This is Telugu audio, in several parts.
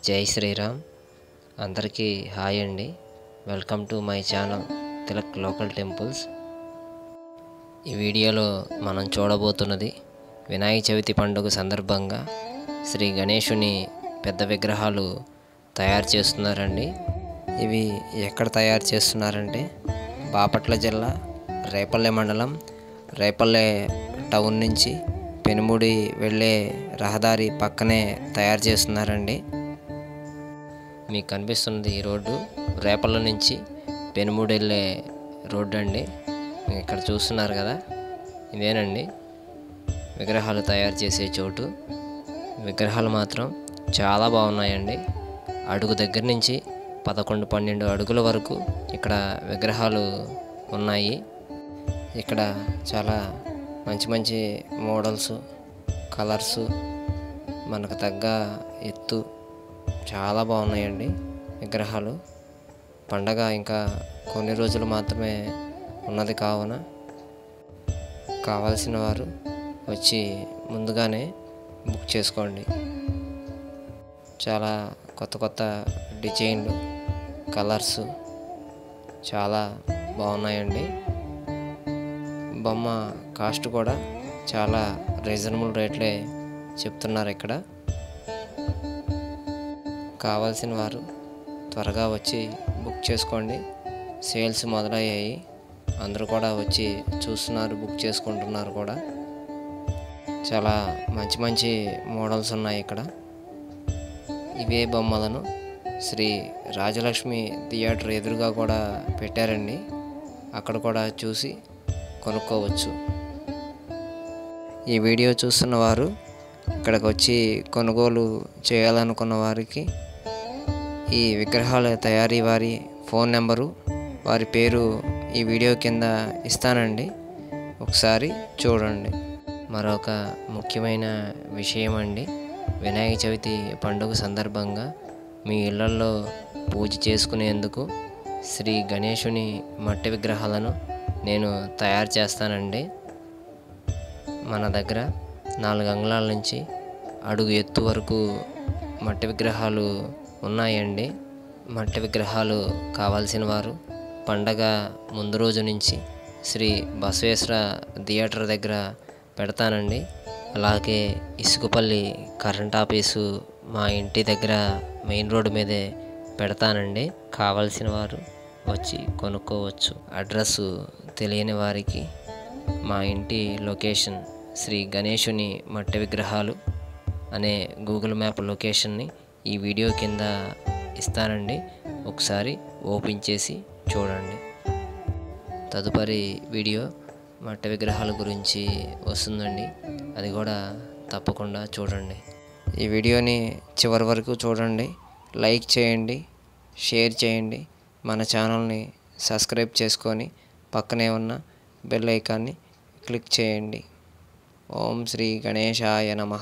జై శ్రీరామ్. అందరికీ హాయ్ అండి. Welcome to my channel Tilak local temples. ఈ వీడియోలో మనం చూడబోతున్నది వినాయక చవితి పండుగ సందర్భంగా శ్రీ గణేశుని పెద్ద విగ్రహాలు తయారు చేస్తున్నారండి. ఇవి ఎక్కడ తయారు చేస్తున్నారంటే బాపట్ల జిల్లా రేపల్లె మండలం రేపల్లె టౌన్ నుంచి పెనుముడి వెళ్ళే రహదారి పక్కనే తయారు చేస్తున్నారండి. మీకు కనిపిస్తున్నది ఈ రోడ్డు రేపల్లె నుంచి పెనుముడి వెళ్ళే రోడ్డు అండి. ఇక్కడ చూస్తున్నారు కదా, ఇదేనండి విగ్రహాలు తయారు చేసే చోటు. విగ్రహాలు మాత్రం చాలా బాగున్నాయండి. అడుగు దగ్గర నుంచి 11-12 అడుగుల వరకు ఇక్కడ విగ్రహాలు ఉన్నాయి. ఇక్కడ చాలా మంచి మంచి మోడల్స్, కలర్స్, మనకు తగ్గ ఎత్తు చాలా బాగున్నాయండి విగ్రహాలు. పండగ ఇంకా కొన్ని రోజులు మాత్రమే ఉన్నది కావున కావాల్సిన వారు వచ్చి ముందుగానే బుక్ చేసుకోండి. చాలా కొత్త కొత్త డిజైన్లు, కలర్స్ చాలా బాగున్నాయండి. బొమ్మ కాస్ట్ కూడా చాలా రీజనబుల్ రేట్లే చెప్తున్నారు ఇక్కడ. కావాల్సిన వారు త్వరగా వచ్చి బుక్ చేసుకోండి. సేల్స్ మొదలయ్యాయి. అందరూ కూడా వచ్చి చూస్తున్నారు, బుక్ చేసుకుంటున్నారు కూడా. చాలా మంచి మంచి మోడల్స్ ఉన్నాయి ఇక్కడ. ఇవే బొమ్మలను శ్రీ రాజలక్ష్మి థియేటర్ ఎదురుగా కూడా పెట్టారండి. అక్కడ కూడా చూసి కొనుక్కోవచ్చు. ఈ వీడియో చూస్తున్న వారు ఇక్కడికి వచ్చి కొనుగోలు చేయాలనుకున్న వారికి ఈ విగ్రహాల తయారీ వారి ఫోన్ నెంబరు, వారి పేరు ఈ వీడియో కింద ఇస్తానండి. ఒకసారి చూడండి. మరొక ముఖ్యమైన విషయం అండి, వినాయక చవితి పండుగ సందర్భంగా మీ ఇళ్లల్లో పూజ చేసుకునేందుకు శ్రీ గణేశుని మట్టి విగ్రహాలను నేను తయారు చేస్తానండి. మన దగ్గర 4 అంగుళాల నుంచి అడుగు ఎత్తు వరకు మట్టి విగ్రహాలు ఉన్నాయండి. మట్టి విగ్రహాలు కావాల్సిన వారు పండగ ముందు రోజు నుంచి శ్రీ బసవేశ్వర థియేటర్ దగ్గర పెడతానండి. అలాగే ఇసుకపల్లి కరెంట్ ఆఫీసు మా ఇంటి దగ్గర మెయిన్ రోడ్డు మీదే పెడతానండి. కావాల్సిన వారు వచ్చి కొనుక్కోవచ్చు. అడ్రస్ తెలియని వారికి మా ఇంటి లొకేషన్ శ్రీ గణేశుని మట్టి విగ్రహాలు అనే గూగుల్ మ్యాప్ లొకేషన్ని ఈ వీడియో కింద ఇస్తానండి. ఒకసారి ఓపెన్ చేసి చూడండి. తదుపరి వీడియో మట్టి విగ్రహాల గురించి వస్తుందండి, అది కూడా తప్పకుండా చూడండి. ఈ వీడియోని చివరి వరకు చూడండి. లైక్ చేయండి, షేర్ చేయండి. మన ఛానల్ని సబ్స్క్రైబ్ చేసుకొని పక్కనే ఉన్న బెల్ ఐకాన్ని క్లిక్ చేయండి. ఓం శ్రీ గణేశాయ నమః.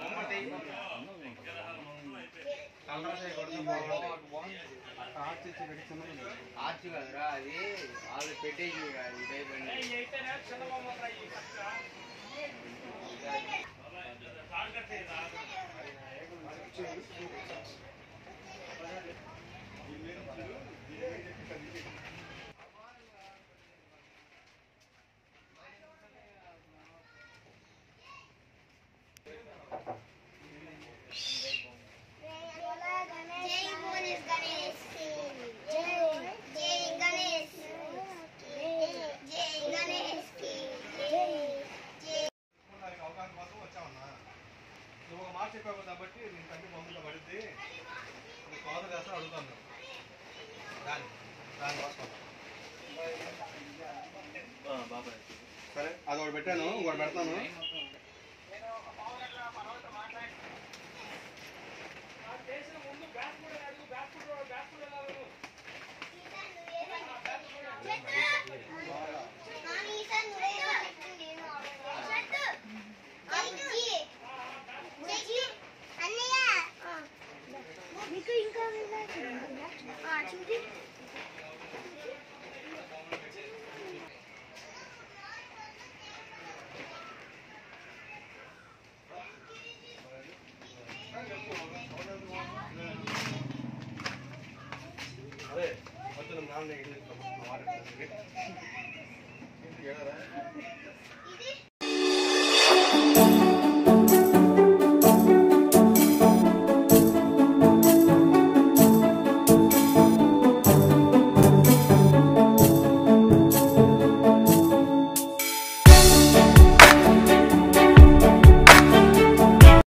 ఆర్చి కదరా అది వాళ్ళు పెట్టేసి నువ్వు ఒక మాట చెప్పావు కాబట్టి నేను కంటి బొమ్మలో పడిద్ది నువ్వు కాదు కాస్త అడుగుతాను దాన్ని బాబాయ్ సరే అది ఒకటి పెట్టాను ఇంకోటి పెడతాను మీకు ఇంకా చూసి అదే మొత్తం నాన్న మాట ఇది